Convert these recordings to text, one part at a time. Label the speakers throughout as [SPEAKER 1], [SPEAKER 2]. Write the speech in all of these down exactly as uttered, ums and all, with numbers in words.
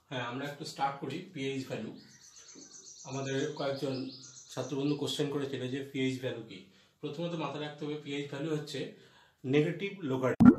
[SPEAKER 1] হ্যাঁ, আমরা একটু স্টার্ট করি পিএইচ ভ্যালু। আমাদের কয়েকজন ছাত্রবন্ধু কোশ্চেন করেছিল যে পিএইচ ভ্যালু কি। প্রথমত মাথায় রাখতে হবে পিএইচ ভ্যালু হচ্ছে নেগেটিভ লোগারিথম।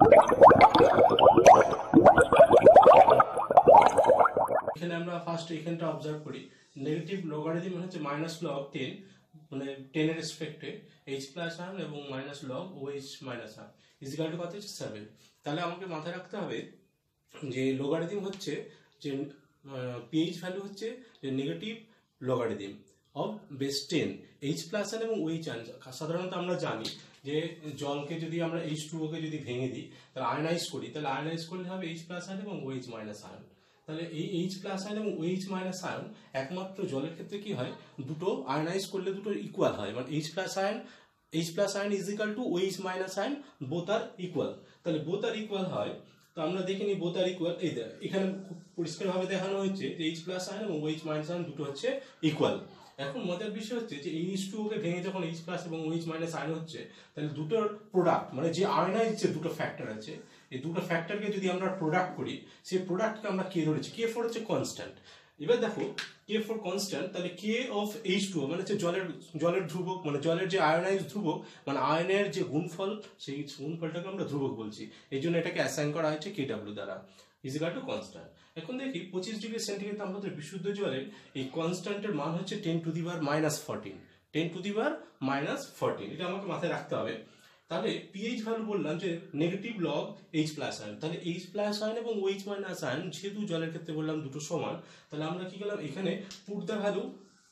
[SPEAKER 1] এখানে আমরা ফার্স্ট এখানটা অবজার্ভ করি, নেগেটিভ লোগারিথম হচ্ছে মাইনাস লগ টেন, মানে টেনের রেসপেক্টে এইচ প্লাস আন এবং minus log O H minus ion equal to কত হচ্ছে সেভেন। তাহলে আমাকে মাথায় রাখতে হবে যে লোগারিথম হচ্ছে যে পিএইচ ভ্যালু হচ্ছে যে negative logarithm of base ten H plus ion এবং ওইচ আন। সাধারণত আমরা জানি যে জলকে যদি আমরা এইচ টু ওকে যদি ভেঙে দিই তাহলে আয়নাইজ করি, তাহলে আয়নাইজ করলে হবে এইচ প্লাস আন এবং ওইচ মাইনাস আন। তাহলে এই এইচ প্লাস আয়ন এবং ওইচ মাইনাস আয়ন একমাত্র জলের ক্ষেত্রে কি হয়, দুটো আয়নাইজ করলে দুটো ইকুয়াল হয়, মানে H plus ion H plus ion is equal to OH minus ion, both are equal. তাহলে বোথ আর ইকুয়াল হয়, তো আমরা দেখে নিই বোথ আর ইকুয়াল। এই এখানে পরিষ্কারভাবে দেখানো হয়েছে যে এইচ প্লাস আয়ন এবং ওইচ মাইনাস আয়ন দুটো হচ্ছে ইকুয়াল। এখন মজার বিষয় হচ্ছে যে এইচ টু ওকে ভেঙে যখন এইচ প্লাস এবং ওইচ মাইনাস আয়ন হচ্ছে, তাহলে দুটোর প্রোডাক্ট মানে যে আয়নাইজ যে দুটো ফ্যাক্টর আছে, এই দুটো ফ্যাক্টরকে যদি আমরা প্রোডাক্ট করি, সেই প্রোডাক্টকে আমরা কে ধরেছি, কে ফোর হচ্ছে কনস্ট্যান্ট। এবার দেখো কে ফোর কনস্ট্যান্ট, তাহলে কে অফ এইচ টু মানে হচ্ছে জলের জলের ধ্রুবক, মানে জলের যে আয়নাইজ ধ্রুবক, মানে আয়নের যে গুণফল, সেই গুণফলটাকে আমরা ধ্রুবক বলছি। এই জন্য এটাকে অ্যাসাইন করা হয়েছে কে ডাব্লিউ দ্বারা, ইজিক্যাল টু কনস্ট্যান্ট। এখন দেখি পঁচিশ ডিগ্রি সেন্টিগ্রেড তাপমাত্রায় বিশুদ্ধ জলের এই কনস্ট্যান্টের মান হচ্ছে ten to the power minus fourteen, ten to the power minus fourteen. এটা আমাকে মাথায় রাখতে হবে। তাহলে পিএইচ ভ্যালু বললাম যে negative log H plus ion, তাহলে এইচ প্লাস আয়ন এবং ওইচ মাইনাস আয়ন যেহেতু জলের ক্ষেত্রে বললাম দুটো সমান, তাহলে আমরা কি করলাম, এখানে পুট দ্য ভ্যালু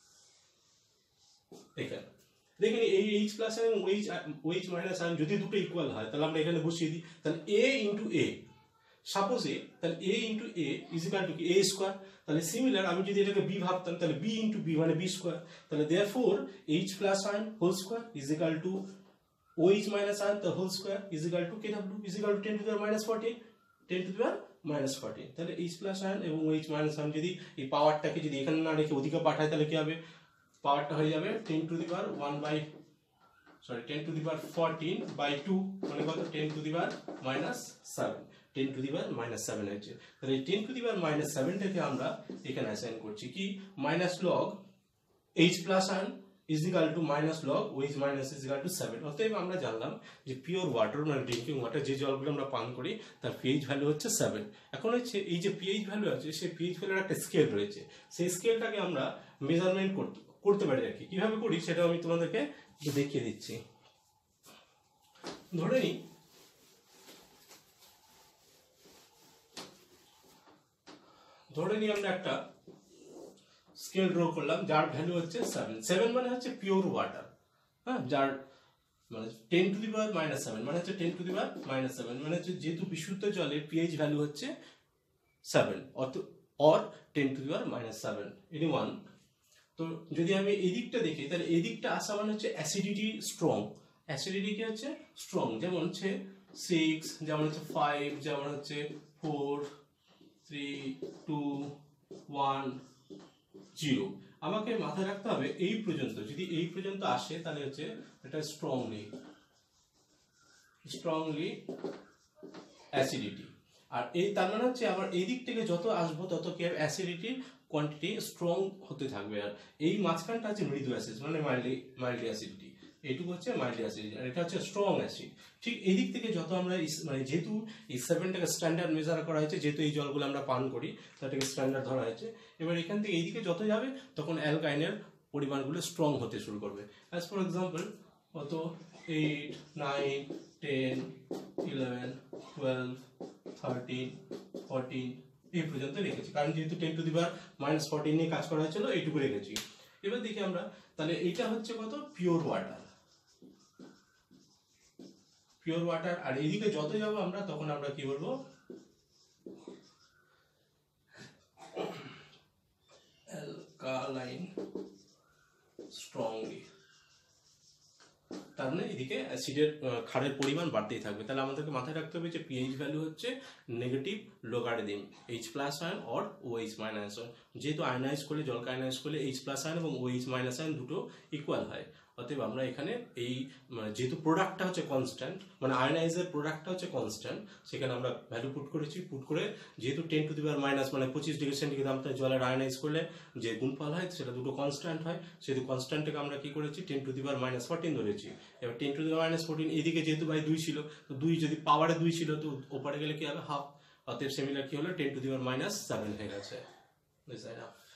[SPEAKER 1] এখানে দেখেন এই এইচ প্লাস আয়ন এবং ওইচ ওইচ মাইনাস আয়ন যদি দুটো ইকুয়াল হয়, তাহলে আমরা এখানে বসিয়ে দিই, তাহলে A into A, suppose A, তাহলে A into A is equal to A square. তাহলে সিমিলার আমি যদি এটাকে বি ভাবতাম, তাহলে বি ইন্টু বি মানে বি স্কোয়ার। তাহলে therefore H plus ion whole square is equal to OH minus ion the whole square is equal to K W is equal to ten to the power minus fourteen, ten to the power minus fourteen। তাহলে H plus ion এবং OH minus ion যদি এই পাওয়ারটাকে যদি এখানে না রেখে ওদিকে পাঠায়, তাহলে কি হবে, পাওয়ারটা হয়ে যাবে ten to the power one by sorry ten to the power fourteen by two, মানে কত, ten to the power minus seven, ten to the power minus seven হচ্ছে। তাহলে এই ten to the power minus seven টাকে আমরা এখানে assign করছি কি, minus log H plus ion is equal to minus log OH minus is equal to seven। অতএব আমরা জানলাম যে পিওর ওয়াটার মানে ড্রিঙ্কিং ওয়াটার, যে জলগুলো আমরা পান করি তার পিএইচ ভ্যালু হচ্ছে সেভেন। এখন হচ্ছে এই যে পিএইচ ভ্যালু আছে, সেই পিএইচ ভ্যালুর একটা স্কেল রয়েছে, সেই স্কেলটাকে আমরা মেজারমেন্ট করতে করতে পারি আর কি। কিভাবে করি সেটা আমি তোমাদেরকে দেখিয়ে দিচ্ছি। ধরে নিই ধরে নিই আমরা একটা স্কেল ড্র করলাম যার ভ্যালু হচ্ছে সেভেন। সেভেন মানে হচ্ছে পিওর ওয়াটার, হ্যাঁ, যার মানে ten to the power minus seven মানে হচ্ছে ten to the power minus seven মানে হচ্ছে যেহেতু বিশুদ্ধ জলের পিএইচ ভ্যালু হচ্ছে seven or ten to the power minus seven any one. তো যদি আমি এই দিকটা দেখি, তাহলে এই দিকটা আসা মানে হচ্ছে অ্যাসিডিটি স্ট্রং, অ্যাসিডিটি কি হচ্ছে স্ট্রং, যেমন হচ্ছে সিক্স, যেমন হচ্ছে ফাইভ, যেমন হচ্ছে four, three, two, one, zero. আমাকে মাথায় রাখতে হবে এই পর্যন্ত, যদি এই পর্যন্ত আসে তাহলে হচ্ছে এটা স্ট্রংলি স্ট্রংলি অ্যাসিডিটি। আর এই তার মানে হচ্ছে আবার এই দিক থেকে যত আসবো তত কি হবে, অ্যাসিডিটির কোয়ান্টিটি স্ট্রং হতে থাকবে। আর এই মাঝখানটা হচ্ছে মৃদু অ্যাসিড মানে মাইল্ডলি মাইল্ডলি অ্যাসিডিটি, এইটুকু হচ্ছে মাইল্ডলি অ্যাসিডিটি, আর এটা হচ্ছে স্ট্রং অ্যাসিড। ঠিক এই দিক থেকে যত আমরা মানে যেহেতু এই সেভেনটাকে স্ট্যান্ডার্ড মেজার করা হয়েছে, যেহেতু এই জলগুলো আমরা পান করি তাটাকে স্ট্যান্ডার্ড ধরা হয়েছে, এবার এখান থেকে এইদিকে যত যাবে তখন অ্যালকাইনের পরিমাণগুলো স্ট্রং হতে শুরু করবে। অ্যাজ ফর এক্সাম্পল কত, eight, nine, ten, eleven, twelve, thirteen, fourteen এই পর্যন্ত রেখেছি, কারণ যেহেতু ten to the power minus fourteen নিয়ে কাজ করা হয়েছিল এইটুকু রেখেছি। এবার দেখি আমরা, তাহলে এটা হচ্ছে কত, পিওর ওয়াটার, পিওর ওয়াটার। আর এইদিকে যত যাবো আমরা তখন আমরা কি বলবো, অ্যালকালাইন স্ট্রংলি, তার মানে এদিকে অ্যাসিডের ক্ষারের পরিমাণ বাড়তেই থাকবে। তাহলে আমাদেরকে মাথায় রাখতে হবে যে পিএইচ ভ্যালু হচ্ছে negative logarithm H plus ion or OH minus ion, যেহেতু আয়নাইজ করলে জলকে আয়নাইজ করলে এইচ প্লাস আয়ন এবং ওএইচ মাইনাস আয়ন দুটো ইকুয়াল হয়। অতএব আমরা এখানে এই মানে যেহেতু প্রোডাক্টটা হচ্ছে কনস্ট্যান্ট, মানে আয়নাইজের প্রোডাক্টটা হচ্ছে কনস্ট্যান্ট, সেখানে আমরা ভ্যালু পুট করেছি। পুট করে যেহেতু ten to the power minus মানে পঁচিশ ডিগ্রি সেন্টিগ্রেড তাপমাত্রায় জলের আয়নাইজ করলে যে গুণফল হয় সেটা দুটো কনস্ট্যান্ট হয়, সেহেতু কনস্ট্যান্টটাকে আমরা কি করেছি ten to the power minus fourteen ধরেছি। এবার ten to the power minus fourteen এদিকে যেহেতু বাই দুই ছিল, তো দুই যদি পাওয়ারে দুই ছিল তো ওপারে গেলে কি হবে হাফ, অতএব সিমিলার কি হলো ten to the power minus seven হয়ে গেছে।